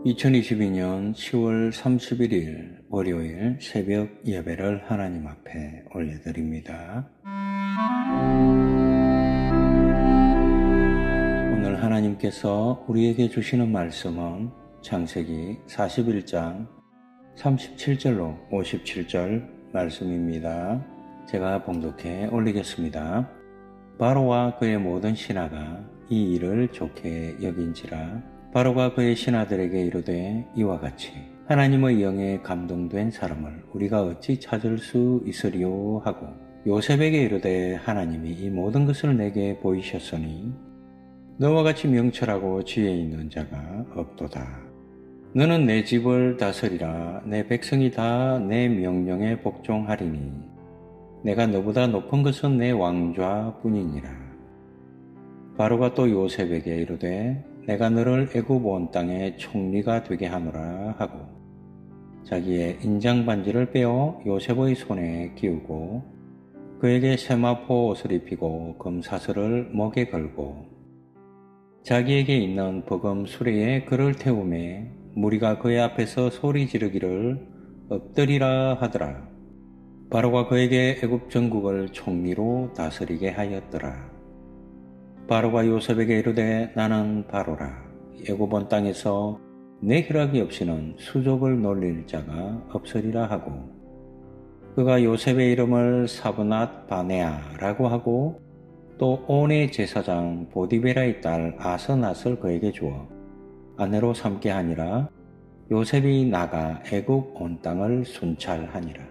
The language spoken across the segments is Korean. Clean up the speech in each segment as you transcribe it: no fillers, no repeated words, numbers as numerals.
2022년 10월 31일 월요일 새벽 예배를 하나님 앞에 올려드립니다. 오늘 하나님께서 우리에게 주시는 말씀은 창세기 41장 37절로 57절 말씀입니다. 제가 봉독해 올리겠습니다. 바로와 그의 모든 신하가 이 일을 좋게 여긴지라. 바로가 그의 신하들에게 이르되 이와 같이 하나님의 영에 감동된 사람을 우리가 어찌 찾을 수 있으리요 하고 요셉에게 이르되 하나님이 이 모든 것을 내게 보이셨으니 너와 같이 명철하고 지혜 있는 자가 없도다. 너는 내 집을 다스리라. 내 백성이 다 내 명령에 복종하리니 내가 너보다 높은 것은 내 왕좌뿐이니라. 바로가 또 요셉에게 이르되 내가 너를 애굽 온 땅의 총리가 되게 하노라 하고 자기의 인장 반지를 빼어 요셉의 손에 끼우고 그에게 세마포 옷을 입히고 금사슬을 목에 걸고 자기에게 있는 버금 수레에 그를 태우매 무리가 그의 앞에서 소리 지르기를 엎드리라 하더라. 바로가 그에게 애굽 전국을 총리로 다스리게 하였더라. 바로가 요셉에게 이르되 나는 바로라. 애굽 온 땅에서 내 허락이 없이는 수족을 놀릴 자가 없으리라 하고 그가 요셉의 이름을 사브낫 바네아라고 하고 또 온의 제사장 보디베라의 딸 아스낫을 그에게 주어 아내로 삼게 하니라. 요셉이 나가 애굽 온 땅을 순찰하니라.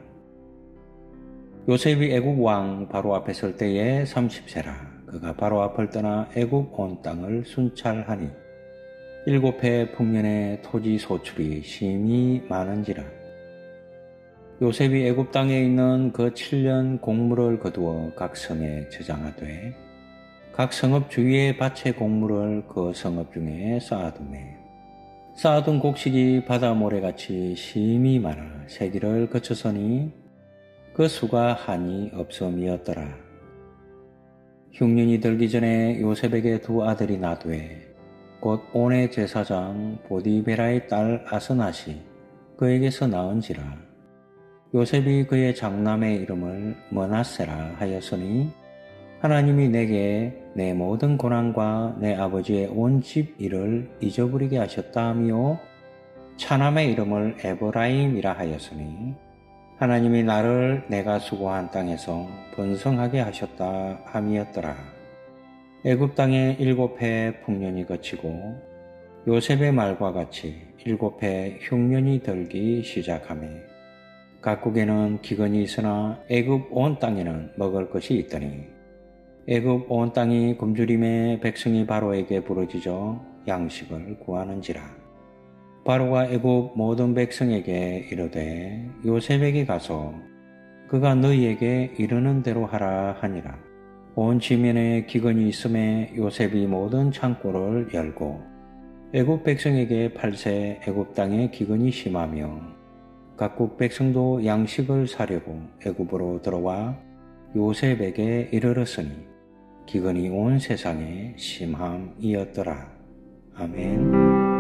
요셉이 애굽 왕 바로 앞에 설 때에 30세라. 그가 바로 앞을 떠나 애굽 온 땅을 순찰하니 7해 풍년의 토지 소출이 심히 많은지라. 요셉이 애굽 땅에 있는 그 7년 곡물을 거두어 각 성에 저장하되 각 성읍 주위의 밭의 곡물을 그 성읍 중에 쌓아두매 쌓아둔 곡식이 바다 모래같이 심히 많아 세기를 거쳐서니 그 수가 한이 없음이었더라. 흉년이 들기 전에 요셉에게 두 아들이 나되 곧 온의 제사장 보디베라의 딸 아스낫이 그에게서 낳은지라. 요셉이 그의 장남의 이름을 므낫세라 하였으니 하나님이 내게 내 모든 고난과 내 아버지의 온 집 일을 잊어버리게 하셨다 하며 차남의 이름을 에브라임이라 하였으니 하나님이 나를 내가 수고한 땅에서 번성하게 하셨다 함이었더라. 애굽 땅에 7해 풍년이 거치고 요셉의 말과 같이 7해 흉년이 들기 시작하매 각국에는 기근이 있으나 애굽 온 땅에는 먹을 것이 있더니 애굽 온 땅이 굶주림에 백성이 바로에게 부르짖어 양식을 구하는지라. 바로가 애굽 모든 백성에게 이르되 요셉에게 가서 그가 너희에게 이르는 대로 하라 하니라. 온 지면에 기근이 있음에 요셉이 모든 창고를 열고 애굽 백성에게 팔세 애굽 땅에 기근이 심하며 각국 백성도 양식을 사려고 애굽으로 들어와 요셉에게 이르렀으니 기근이 온 세상에 심함이었더라. 아멘.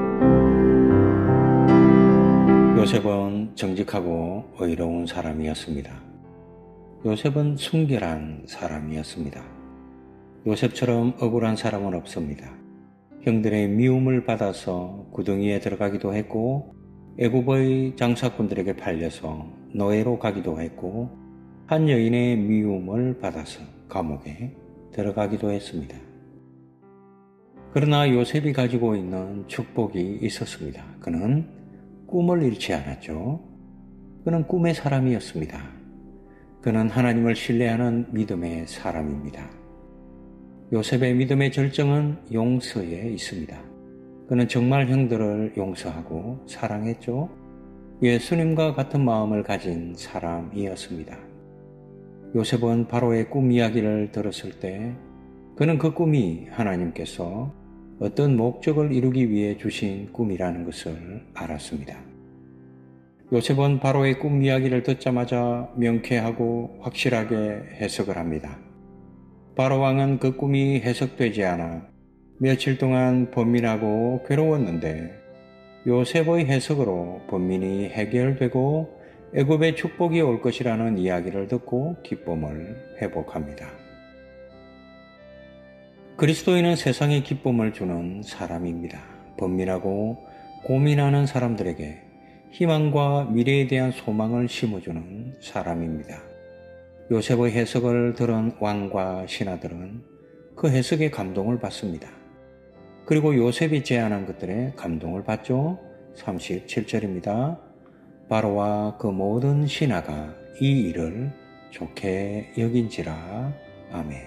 요셉은 정직하고 의로운 사람이었습니다. 요셉은 순결한 사람이었습니다. 요셉처럼 억울한 사람은 없습니다. 형들의 미움을 받아서 구덩이에 들어가기도 했고 애굽의 장사꾼들에게 팔려서 노예로 가기도 했고 한 여인의 미움을 받아서 감옥에 들어가기도 했습니다. 그러나 요셉이 가지고 있는 축복이 있었습니다. 그는 꿈을 잃지 않았죠. 그는 꿈의 사람이었습니다. 그는 하나님을 신뢰하는 믿음의 사람입니다. 요셉의 믿음의 절정은 용서에 있습니다. 그는 정말 형들을 용서하고 사랑했죠. 예수님과 같은 마음을 가진 사람이었습니다. 요셉은 바로의 꿈 이야기를 들었을 때 그는 그 꿈이 하나님께서 어떤 목적을 이루기 위해 주신 꿈이라는 것을 알았습니다. 요셉은 바로의 꿈 이야기를 듣자마자 명쾌하고 확실하게 해석을 합니다. 바로 왕은 그 꿈이 해석되지 않아 며칠 동안 번민하고 괴로웠는데 요셉의 해석으로 번민이 해결되고 애굽의 축복이 올 것이라는 이야기를 듣고 기쁨을 회복합니다. 그리스도인은 세상에 기쁨을 주는 사람입니다. 번민하고 고민하는 사람들에게 희망과 미래에 대한 소망을 심어주는 사람입니다. 요셉의 해석을 들은 왕과 신하들은 그 해석에 감동을 받습니다. 그리고 요셉이 제안한 것들에 감동을 받죠. 37절입니다. 바로와 그 모든 신하가 이 일을 좋게 여긴지라. 아멘.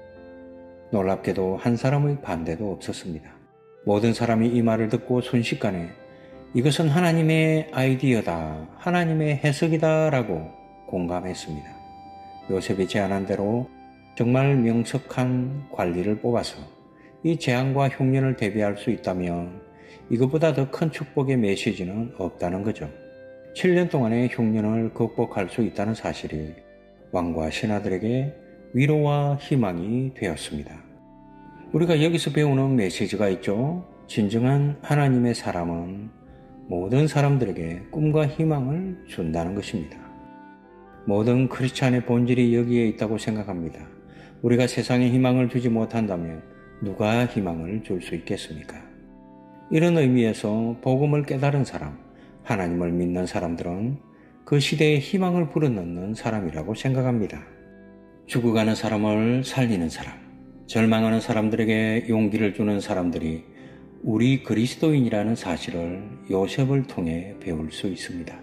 놀랍게도 한 사람의 반대도 없었습니다. 모든 사람이 이 말을 듣고 순식간에 이것은 하나님의 아이디어다, 하나님의 해석이다 라고 공감했습니다. 요셉이 제안한 대로 정말 명석한 관리를 뽑아서 이 재앙과 흉년을 대비할 수 있다면 이것보다 더 큰 축복의 메시지는 없다는 거죠. 7년 동안의 흉년을 극복할 수 있다는 사실이 왕과 신하들에게 위로와 희망이 되었습니다. 우리가 여기서 배우는 메시지가 있죠. 진정한 하나님의 사람은 모든 사람들에게 꿈과 희망을 준다는 것입니다. 모든 크리스찬의 본질이 여기에 있다고 생각합니다. 우리가 세상에 희망을 주지 못한다면 누가 희망을 줄 수 있겠습니까? 이런 의미에서 복음을 깨달은 사람, 하나님을 믿는 사람들은 그 시대에 희망을 불어넣는 사람이라고 생각합니다. 죽어가는 사람을 살리는 사람, 절망하는 사람들에게 용기를 주는 사람들이 우리 그리스도인이라는 사실을 요셉을 통해 배울 수 있습니다.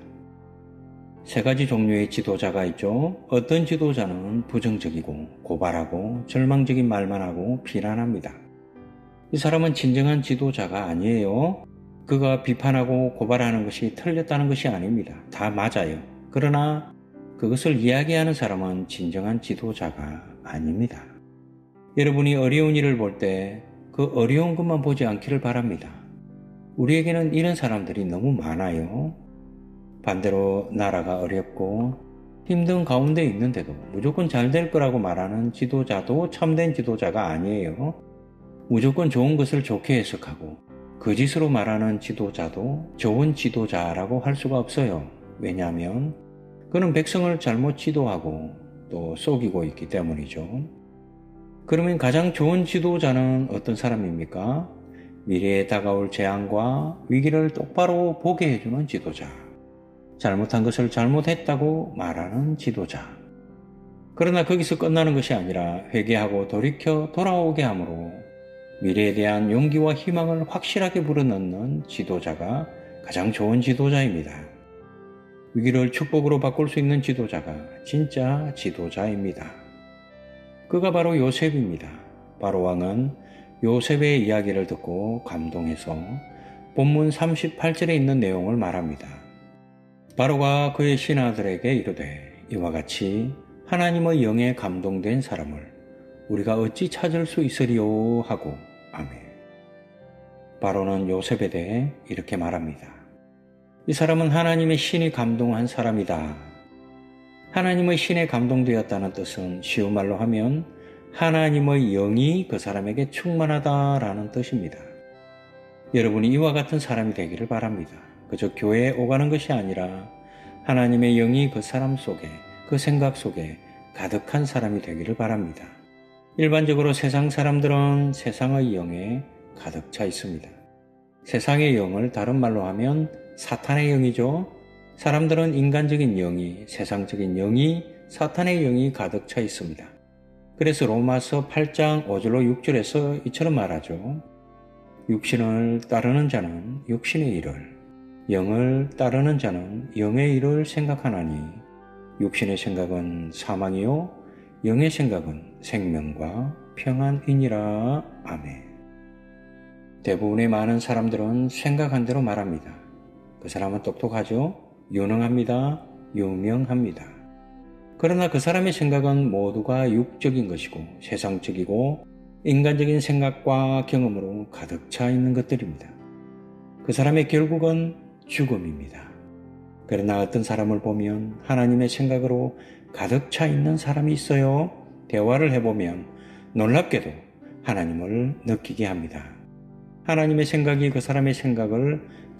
세 가지 종류의 지도자가 있죠. 어떤 지도자는 부정적이고 고발하고 절망적인 말만 하고 비난합니다. 이 사람은 진정한 지도자가 아니에요. 그가 비판하고 고발하는 것이 틀렸다는 것이 아닙니다. 다 맞아요. 그러나 그것을 이야기하는 사람은 진정한 지도자가 아닙니다. 여러분이 어려운 일을 볼 때 그 어려운 것만 보지 않기를 바랍니다. 우리에게는 이런 사람들이 너무 많아요. 반대로 나라가 어렵고 힘든 가운데 있는데도 무조건 잘 될 거라고 말하는 지도자도 참된 지도자가 아니에요. 무조건 좋은 것을 좋게 해석하고 거짓으로 말하는 지도자도 좋은 지도자라고 할 수가 없어요. 왜냐하면 그는 백성을 잘못 지도하고 또 속이고 있기 때문이죠. 그러면 가장 좋은 지도자는 어떤 사람입니까? 미래에 다가올 재앙과 위기를 똑바로 보게 해주는 지도자. 잘못한 것을 잘못했다고 말하는 지도자. 그러나 거기서 끝나는 것이 아니라 회개하고 돌이켜 돌아오게 함으로 미래에 대한 용기와 희망을 확실하게 불어넣는 지도자가 가장 좋은 지도자입니다. 위기를 축복으로 바꿀 수 있는 지도자가 진짜 지도자입니다. 그가 바로 요셉입니다. 바로 왕은 요셉의 이야기를 듣고 감동해서 본문 38절에 있는 내용을 말합니다. 바로가 그의 신하들에게 이르되 이와 같이 하나님의 영에 감동된 사람을 우리가 어찌 찾을 수 있으리요 하고 아멘. 바로는 요셉에 대해 이렇게 말합니다. 이 사람은 하나님의 신이 감동한 사람이다. 하나님의 신에 감동되었다는 뜻은 쉬운 말로 하면 하나님의 영이 그 사람에게 충만하다라는 뜻입니다. 여러분이 이와 같은 사람이 되기를 바랍니다. 그저 교회에 오가는 것이 아니라 하나님의 영이 그 사람 속에, 그 생각 속에 가득한 사람이 되기를 바랍니다. 일반적으로 세상 사람들은 세상의 영에 가득 차 있습니다. 세상의 영을 다른 말로 하면 사탄의 영이죠. 사람들은 인간적인 영이, 세상적인 영이, 사탄의 영이 가득 차 있습니다. 그래서 로마서 8장 5절로 6절에서 이처럼 말하죠. 육신을 따르는 자는 육신의 일을, 영을 따르는 자는 영의 일을 생각하나니 육신의 생각은 사망이요 영의 생각은 생명과 평안이니라. 아멘. 대부분의 많은 사람들은 생각한 대로 말합니다. 그 사람은 똑똑하죠? 유능합니다. 유명합니다. 그러나 그 사람의 생각은 모두가 육적인 것이고 세상적이고 인간적인 생각과 경험으로 가득 차 있는 것들입니다. 그 사람의 결국은 죽음입니다. 그러나 어떤 사람을 보면 하나님의 생각으로 가득 차 있는 사람이 있어요. 대화를 해보면 놀랍게도 하나님을 느끼게 합니다. 하나님의 생각이 그 사람의 생각을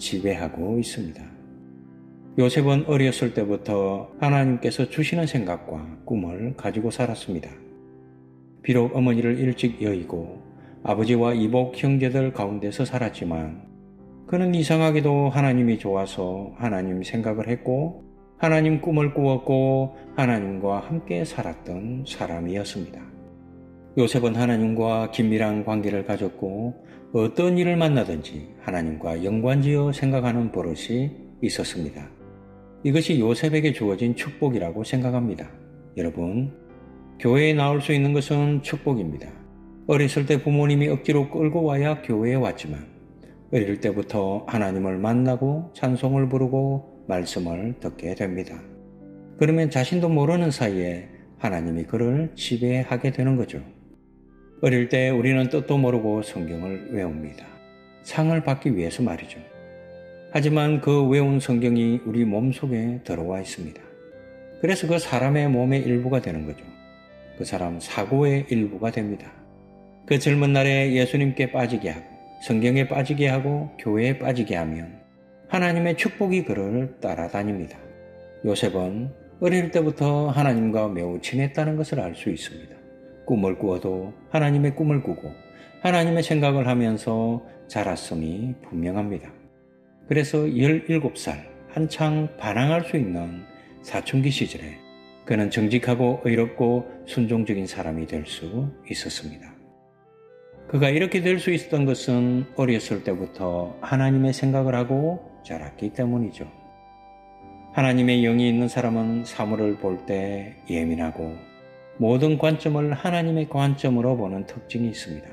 지배하고 있습니다. 요셉은 어렸을 때부터 하나님께서 주시는 생각과 꿈을 가지고 살았습니다. 비록 어머니를 일찍 여의고 아버지와 이복 형제들 가운데서 살았지만 그는 이상하게도 하나님이 좋아서 하나님 생각을 했고 하나님 꿈을 꾸었고 하나님과 함께 살았던 사람이었습니다. 요셉은 하나님과 긴밀한 관계를 가졌고 어떤 일을 만나든지 하나님과 연관지어 생각하는 버릇이 있었습니다. 이것이 요셉에게 주어진 축복이라고 생각합니다. 여러분, 교회에 나올 수 있는 것은 축복입니다. 어렸을 때 부모님이 억지로 끌고 와야 교회에 왔지만 어릴 때부터 하나님을 만나고 찬송을 부르고 말씀을 듣게 됩니다. 그러면 자신도 모르는 사이에 하나님이 그를 지배하게 되는 거죠. 어릴 때 우리는 뜻도 모르고 성경을 외웁니다. 상을 받기 위해서 말이죠. 하지만 그 외운 성경이 우리 몸속에 들어와 있습니다. 그래서 그 사람의 몸의 일부가 되는 거죠. 그 사람 사고의 일부가 됩니다. 그 젊은 날에 예수님께 빠지게 하고 성경에 빠지게 하고 교회에 빠지게 하면 하나님의 축복이 그를 따라다닙니다. 요셉은 어릴 때부터 하나님과 매우 친했다는 것을 알 수 있습니다. 꿈을 꾸어도 하나님의 꿈을 꾸고 하나님의 생각을 하면서 자랐음이 분명합니다. 그래서 17살 한창 반항할 수 있는 사춘기 시절에 그는 정직하고 의롭고 순종적인 사람이 될 수 있었습니다. 그가 이렇게 될 수 있었던 것은 어렸을 때부터 하나님의 생각을 하고 자랐기 때문이죠. 하나님의 영이 있는 사람은 사물을 볼 때 예민하고 모든 관점을 하나님의 관점으로 보는 특징이 있습니다.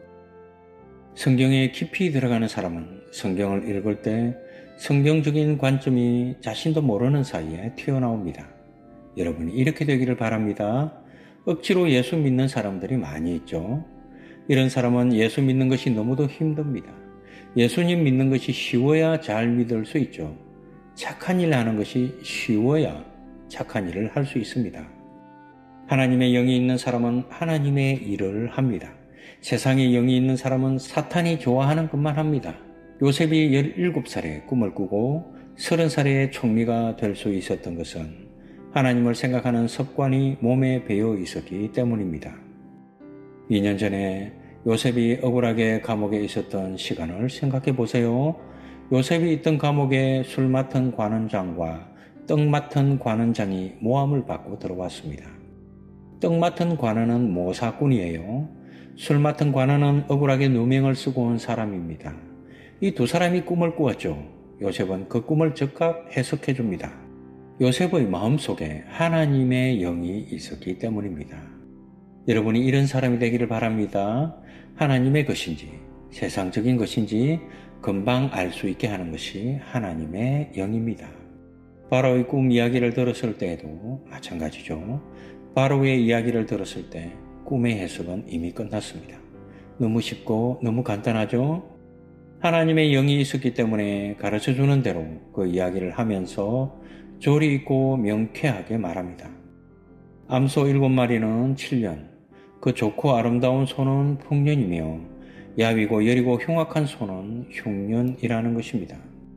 성경에 깊이 들어가는 사람은 성경을 읽을 때 성경적인 관점이 자신도 모르는 사이에 튀어나옵니다. 여러분이 이렇게 되기를 바랍니다. 억지로 예수 믿는 사람들이 많이 있죠. 이런 사람은 예수 믿는 것이 너무도 힘듭니다. 예수님 믿는 것이 쉬워야 잘 믿을 수 있죠. 착한 일을 하는 것이 쉬워야 착한 일을 할 수 있습니다. 하나님의 영이 있는 사람은 하나님의 일을 합니다. 세상에 영이 있는 사람은 사탄이 좋아하는 것만 합니다. 요셉이 17살에 꿈을 꾸고 30살에 총리가 될 수 있었던 것은 하나님을 생각하는 습관이 몸에 배어 있었기 때문입니다. 2년 전에 요셉이 억울하게 감옥에 있었던 시간을 생각해 보세요. 요셉이 있던 감옥에 술 맡은 관원장과 떡 맡은 관원장이 모함을 받고 들어왔습니다. 떡 맡은 관원은 모사꾼이에요. 술 맡은 관원은 억울하게 누명을 쓰고 온 사람입니다. 이 두 사람이 꿈을 꾸었죠. 요셉은 그 꿈을 즉각 해석해 줍니다. 요셉의 마음속에 하나님의 영이 있었기 때문입니다. 여러분이 이런 사람이 되기를 바랍니다. 하나님의 것인지 세상적인 것인지 금방 알 수 있게 하는 것이 하나님의 영입니다. 바로의 꿈 이야기를 들었을 때에도 마찬가지죠. 바로의 이야기를 들었을 때 꿈의 해석은 이미 끝났습니다. 너무 쉽고 너무 간단하죠? 하나님의 영이 있었기 때문에 가르쳐주는 대로 그 이야기를 하면서 조리 있고 명쾌하게 말합니다. 암소 7마리는 7년, 그 좋고 아름다운 소는 풍년이며 야위고 여리고 흉악한 소는 흉년이라는 것입니다.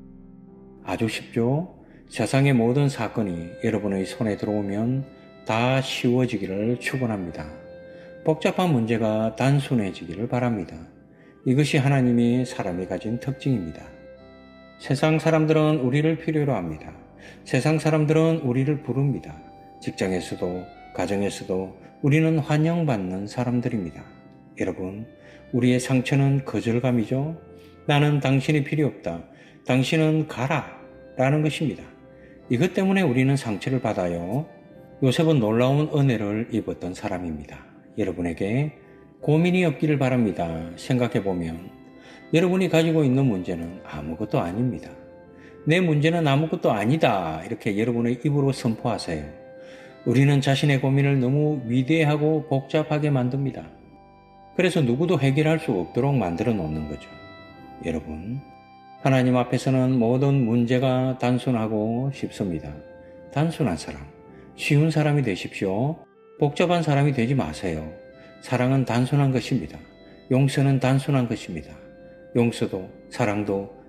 아주 쉽죠? 세상의 모든 사건이 여러분의 손에 들어오면 다 쉬워지기를 축원합니다. 복잡한 문제가 단순해지기를 바랍니다. 이것이 하나님이 사람이 가진 특징입니다. 세상 사람들은 우리를 필요로 합니다. 세상 사람들은 우리를 부릅니다. 직장에서도 가정에서도 우리는 환영받는 사람들입니다. 여러분, 우리의 상처는 거절감이죠. 나는 당신이 필요 없다. 당신은 가라. 라는 것입니다. 이것 때문에 우리는 상처를 받아요. 요셉은 놀라운 은혜를 입었던 사람입니다. 여러분에게 고민이 없기를 바랍니다. 생각해보면 여러분이 가지고 있는 문제는 아무것도 아닙니다. 내 문제는 아무것도 아니다. 이렇게 여러분의 입으로 선포하세요. 우리는 자신의 고민을 너무 위대하고 복잡하게 만듭니다. 그래서 누구도 해결할 수 없도록 만들어 놓는 거죠. 여러분, 하나님 앞에서는 모든 문제가 단순하고 쉽습니다. 단순한 사람, 쉬운 사람이 되십시오. 복잡한 사람이 되지 마세요. 사랑은 단순한 것입니다. 용서는 단순한 것입니다. 용서도 사랑도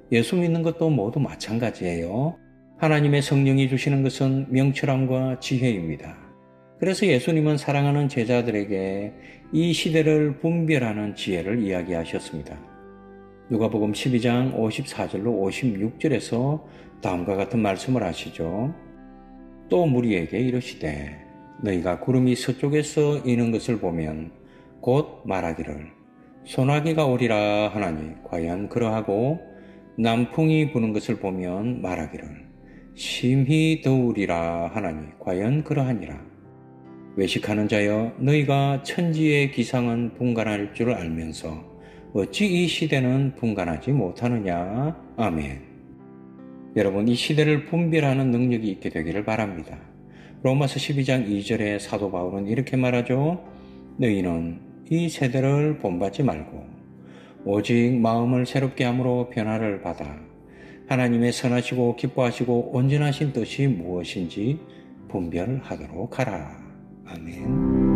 예수 믿는 것도 모두 마찬가지예요. 하나님의 성령이 주시는 것은 명철함과 지혜입니다. 그래서 예수님은 사랑하는 제자들에게 이 시대를 분별하는 지혜를 이야기하셨습니다. 누가복음 12장 54절로 56절에서 다음과 같은 말씀을 하시죠. 또 무리에게 이르시되 너희가 구름이 서쪽에서 이는 것을 보면 곧 말하기를 소나기가 오리라 하나니 과연 그러하고 남풍이 부는 것을 보면 말하기를 심히 더우리라 하나니 과연 그러하니라. 외식하는 자여 너희가 천지의 기상은 분간할 줄 알면서 어찌 이 시대는 분간하지 못하느냐. 아멘. 여러분, 이 시대를 분별하는 능력이 있게 되기를 바랍니다. 로마서 12장 2절에 사도 바울은 이렇게 말하죠. 너희는 이 세대를 본받지 말고 오직 마음을 새롭게 함으로 변화를 받아 하나님의 선하시고 기뻐하시고 온전하신 뜻이 무엇인지 분별하도록 하라. 아멘.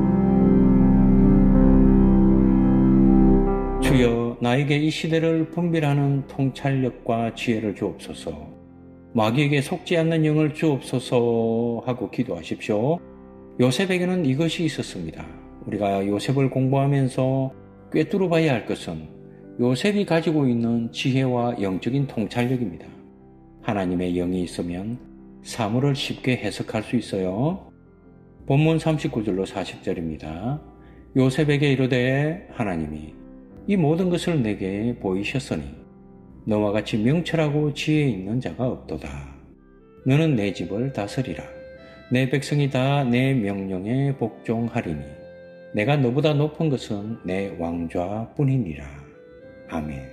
주여, 나에게 이 시대를 분별하는 통찰력과 지혜를 주옵소서. 마귀에게 속지 않는 영을 주옵소서 하고 기도하십시오. 요셉에게는 이것이 있었습니다. 우리가 요셉을 공부하면서 꿰뚫어 봐야 할 것은 요셉이 가지고 있는 지혜와 영적인 통찰력입니다. 하나님의 영이 있으면 사물을 쉽게 해석할 수 있어요. 본문 39절로 40절입니다. 요셉에게 이르되 하나님이 이 모든 것을 내게 보이셨으니 너와 같이 명철하고 지혜 있는 자가 없도다. 너는 내 집을 다스리라. 내 백성이 다 내 명령에 복종하리니 내가 너보다 높은 것은 내 왕좌뿐이니라. 아멘.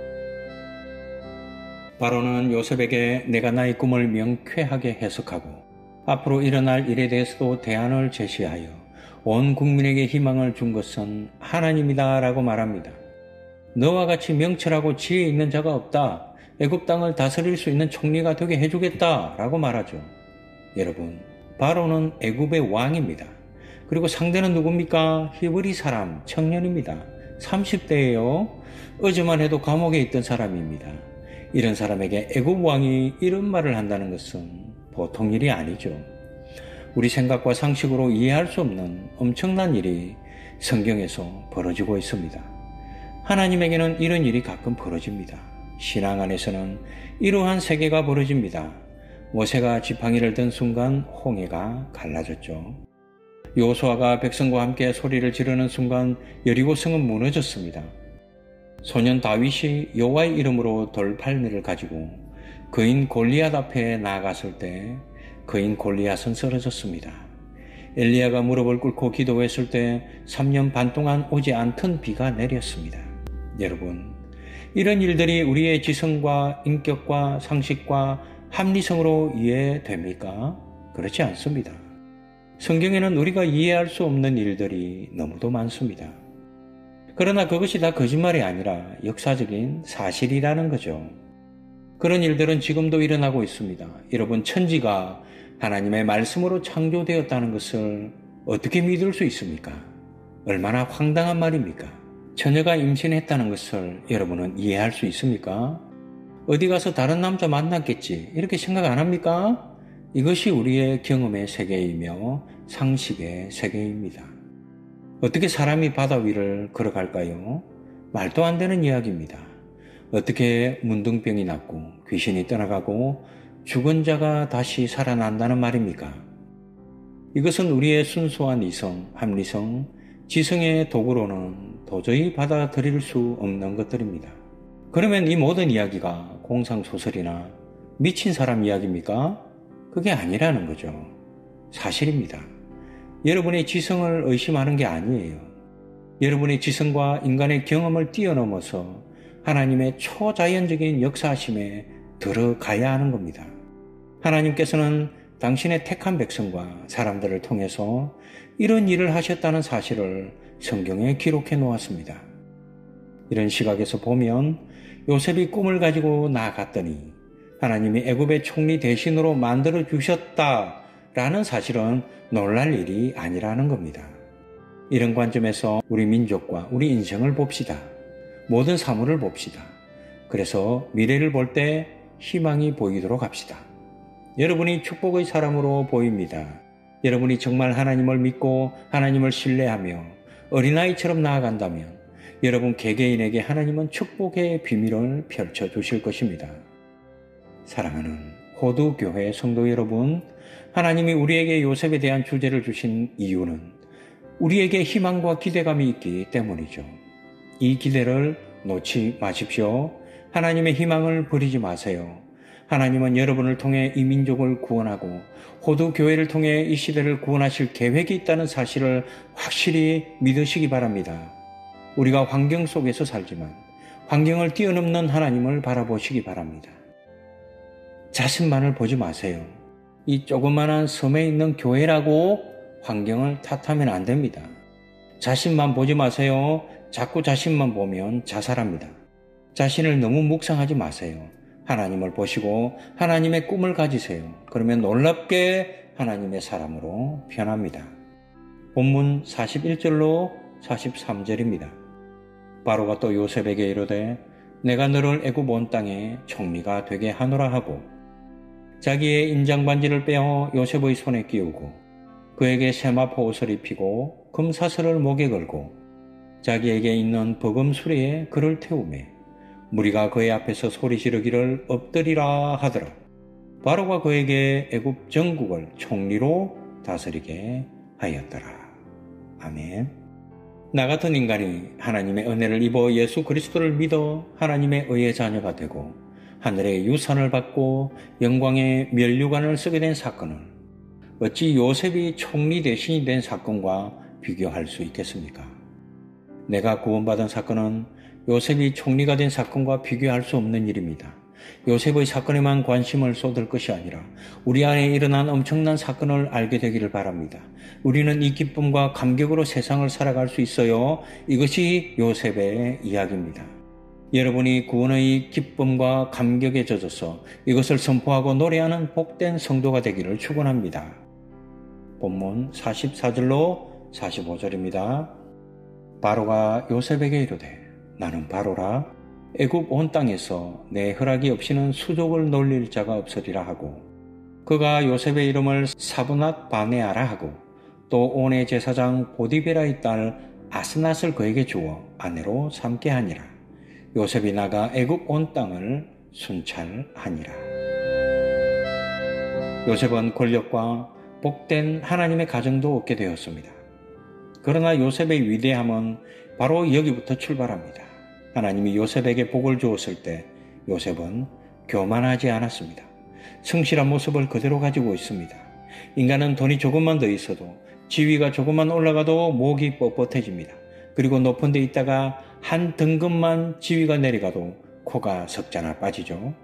바로는 요셉에게 내가 나의 꿈을 명쾌하게 해석하고 앞으로 일어날 일에 대해서도 대안을 제시하여 온 국민에게 희망을 준 것은 하나님이다 라고 말합니다. 너와 같이 명철하고 지혜 있는 자가 없다. 애굽 땅을 다스릴 수 있는 총리가 되게 해주겠다 라고 말하죠. 여러분, 바로는 애굽의 왕입니다. 그리고 상대는 누굽니까? 히브리 사람, 청년입니다. 30대예요. 어제만 해도 감옥에 있던 사람입니다. 이런 사람에게 애굽 왕이 이런 말을 한다는 것은 보통 일이 아니죠. 우리 생각과 상식으로 이해할 수 없는 엄청난 일이 성경에서 벌어지고 있습니다. 하나님에게는 이런 일이 가끔 벌어집니다. 신앙 안에서는 이러한 세계가 벌어집니다. 모세가 지팡이를 든 순간 홍해가 갈라졌죠. 여호수아가 백성과 함께 소리를 지르는 순간 여리고성은 무너졌습니다. 소년 다윗이 여호와의 이름으로 돌팔매를 가지고 거인 골리앗 앞에 나아갔을 때 거인 골리앗은 쓰러졌습니다. 엘리야가 무릎을 꿇고 기도했을 때 3년 반 동안 오지 않던 비가 내렸습니다. 여러분, 이런 일들이 우리의 지성과 인격과 상식과 합리성으로 이해됩니까? 그렇지 않습니다. 성경에는 우리가 이해할 수 없는 일들이 너무도 많습니다. 그러나 그것이 다 거짓말이 아니라 역사적인 사실이라는 거죠. 그런 일들은 지금도 일어나고 있습니다. 여러분, 천지가 하나님의 말씀으로 창조되었다는 것을 어떻게 믿을 수 있습니까? 얼마나 황당한 말입니까? 처녀가 임신했다는 것을 여러분은 이해할 수 있습니까? 어디 가서 다른 남자 만났겠지 이렇게 생각 안 합니까? 이것이 우리의 경험의 세계이며 상식의 세계입니다. 어떻게 사람이 바다 위를 걸어갈까요? 말도 안 되는 이야기입니다. 어떻게 문둥병이 낫고 귀신이 떠나가고 죽은 자가 다시 살아난다는 말입니까? 이것은 우리의 순수한 이성, 합리성, 지성의 도구로는 도저히 받아들일 수 없는 것들입니다. 그러면 이 모든 이야기가 공상소설이나 미친 사람 이야기입니까? 그게 아니라는 거죠. 사실입니다. 여러분의 지성을 의심하는 게 아니에요. 여러분의 지성과 인간의 경험을 뛰어넘어서 하나님의 초자연적인 역사하심에 들어가야 하는 겁니다. 하나님께서는 당신의 택한 백성과 사람들을 통해서 이런 일을 하셨다는 사실을 성경에 기록해 놓았습니다. 이런 시각에서 보면 요셉이 꿈을 가지고 나아갔더니 하나님이 애굽의 총리 대신으로 만들어 주셨다라는 사실은 놀랄 일이 아니라는 겁니다. 이런 관점에서 우리 민족과 우리 인생을 봅시다. 모든 사물을 봅시다. 그래서 미래를 볼 때 희망이 보이도록 합시다. 여러분이 축복의 사람으로 보입니다. 여러분이 정말 하나님을 믿고 하나님을 신뢰하며 어린아이처럼 나아간다면 여러분 개개인에게 하나님은 축복의 비밀을 펼쳐주실 것입니다. 사랑하는 호두교회 성도 여러분, 하나님이 우리에게 요셉에 대한 주제를 주신 이유는 우리에게 희망과 기대감이 있기 때문이죠. 이 기대를 놓지 마십시오. 하나님의 희망을 버리지 마세요. 하나님은 여러분을 통해 이 민족을 구원하고 호두교회를 통해 이 시대를 구원하실 계획이 있다는 사실을 확실히 믿으시기 바랍니다. 우리가 환경 속에서 살지만 환경을 뛰어넘는 하나님을 바라보시기 바랍니다. 자신만을 보지 마세요. 이 조그만한 섬에 있는 교회라고 환경을 탓하면 안 됩니다. 자신만 보지 마세요. 자꾸 자신만 보면 자살합니다. 자신을 너무 묵상하지 마세요. 하나님을 보시고 하나님의 꿈을 가지세요. 그러면 놀랍게 하나님의 사람으로 변합니다. 본문 41절로 43절입니다. 바로가 또 요셉에게 이르되 내가 너를 애굽 온 땅에 총리가 되게 하노라 하고 자기의 인장반지를 빼어 요셉의 손에 끼우고 그에게 세마포 옷을 입히고 금사슬을 목에 걸고 자기에게 있는 버금 수레에 그를 태우매 무리가 그의 앞에서 소리 지르기를 엎드리라 하더라. 바로가 그에게 애굽 전국을 총리로 다스리게 하였더라. 아멘. 나 같은 인간이 하나님의 은혜를 입어 예수 그리스도를 믿어 하나님의 의의 자녀가 되고 하늘의 유산을 받고 영광의 면류관을 쓰게 된 사건을 어찌 요셉이 총리 대신이 된 사건과 비교할 수 있겠습니까? 내가 구원받은 사건은 요셉이 총리가 된 사건과 비교할 수 없는 일입니다. 요셉의 사건에만 관심을 쏟을 것이 아니라 우리 안에 일어난 엄청난 사건을 알게 되기를 바랍니다. 우리는 이 기쁨과 감격으로 세상을 살아갈 수 있어요. 이것이 요셉의 이야기입니다. 여러분이 구원의 기쁨과 감격에 젖어서 이것을 선포하고 노래하는 복된 성도가 되기를 축원합니다. 본문 44절로 45절입니다. 바로가 요셉에게 이르되 나는 바로라 애굽 온 땅에서 내 허락이 없이는 수족을 놀릴 자가 없으리라 하고 그가 요셉의 이름을 사브낫 바네아라 하고 또 온의 제사장 보디베라의 딸 아스낫을 그에게 주어 아내로 삼게 하니라. 요셉이 나가 애굽 온 땅을 순찰하니라. 요셉은 권력과 복된 하나님의 가정도 얻게 되었습니다. 그러나 요셉의 위대함은 바로 여기부터 출발합니다. 하나님이 요셉에게 복을 주었을 때 요셉은 교만하지 않았습니다. 성실한 모습을 그대로 가지고 있습니다. 인간은 돈이 조금만 더 있어도 지위가 조금만 올라가도 목이 뻣뻣해집니다. 그리고 높은 데 있다가 한 등급만 지위가 내려가도 코가 석자나 빠지죠.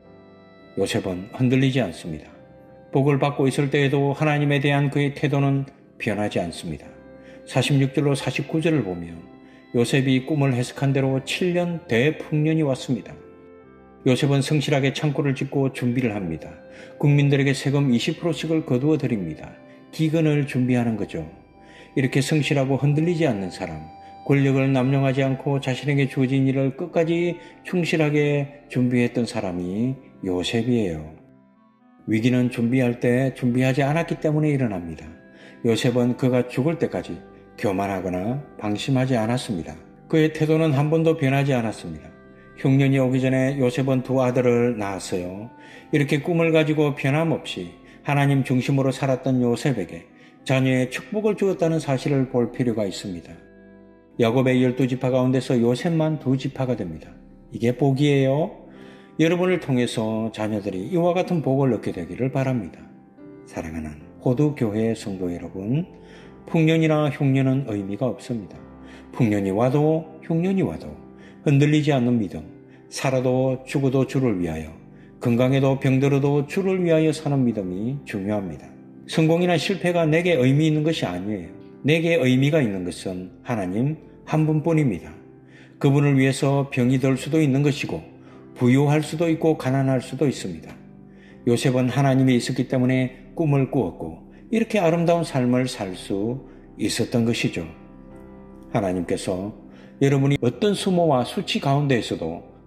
요셉은 흔들리지 않습니다. 복을 받고 있을 때에도 하나님에 대한 그의 태도는 변하지 않습니다. 46절로 49절을 보면 요셉이 꿈을 해석한 대로 7년 대풍년이 왔습니다. 요셉은 성실하게 창고를 짓고 준비를 합니다. 국민들에게 세금 20%씩을 거두어 드립니다. 기근을 준비하는 거죠. 이렇게 성실하고 흔들리지 않는 사람, 권력을 남용하지 않고 자신에게 주어진 일을 끝까지 충실하게 준비했던 사람이 요셉이에요. 위기는 준비할 때 준비하지 않았기 때문에 일어납니다. 요셉은 그가 죽을 때까지 교만하거나 방심하지 않았습니다. 그의 태도는 한 번도 변하지 않았습니다. 흉년이 오기 전에 요셉은 두 아들을 낳았어요. 이렇게 꿈을 가지고 변함없이 하나님 중심으로 살았던 요셉에게 자녀의 축복을 주었다는 사실을 볼 필요가 있습니다. 야곱의 12지파 가운데서 요셉만 2지파가 됩니다. 이게 복이에요. 여러분을 통해서 자녀들이 이와 같은 복을 얻게 되기를 바랍니다. 사랑하는 호두교회 성도 여러분, 풍년이나 흉년은 의미가 없습니다. 풍년이 와도 흉년이 와도 흔들리지 않는 믿음, 살아도 죽어도 주를 위하여, 건강해도 병들어도 주를 위하여 사는 믿음이 중요합니다. 성공이나 실패가 내게 의미 있는 것이 아니에요. 내게 의미가 있는 것은 하나님 한 분뿐입니다. 그분을 위해서 병이 들 수도 있는 것이고 부유할 수도 있고 가난할 수도 있습니다. 요셉은 하나님이 있었기 때문에 꿈을 꾸었고 이렇게 아름다운 삶을 살 수 있었던 것이죠. 하나님께서 여러분이 어떤 수모와 수치 가운데에서도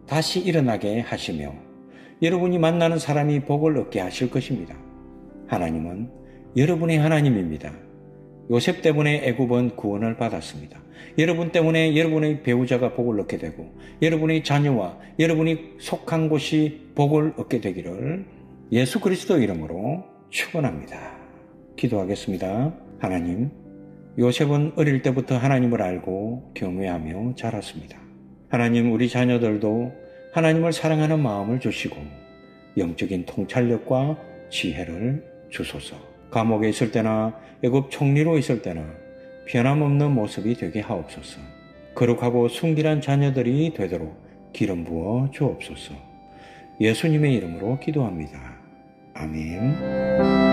다시 일어나게 하시며 여러분이 만나는 사람이 복을 얻게 하실 것입니다. 하나님은 여러분의 하나님입니다. 요셉 때문에 애굽은 구원을 받았습니다. 여러분 때문에 여러분의 배우자가 복을 얻게 되고 여러분의 자녀와 여러분이 속한 곳이 복을 얻게 되기를 예수 그리스도 이름으로 축원합니다. 기도하겠습니다. 하나님, 요셉은 어릴 때부터 하나님을 알고 경외하며 자랐습니다. 하나님, 우리 자녀들도 하나님을 사랑하는 마음을 주시고 영적인 통찰력과 지혜를 주소서. 감옥에 있을 때나 애굽 총리로 있을 때나 변함없는 모습이 되게 하옵소서. 거룩하고 순결한 자녀들이 되도록 기름 부어 주옵소서. 예수님의 이름으로 기도합니다. 아멘.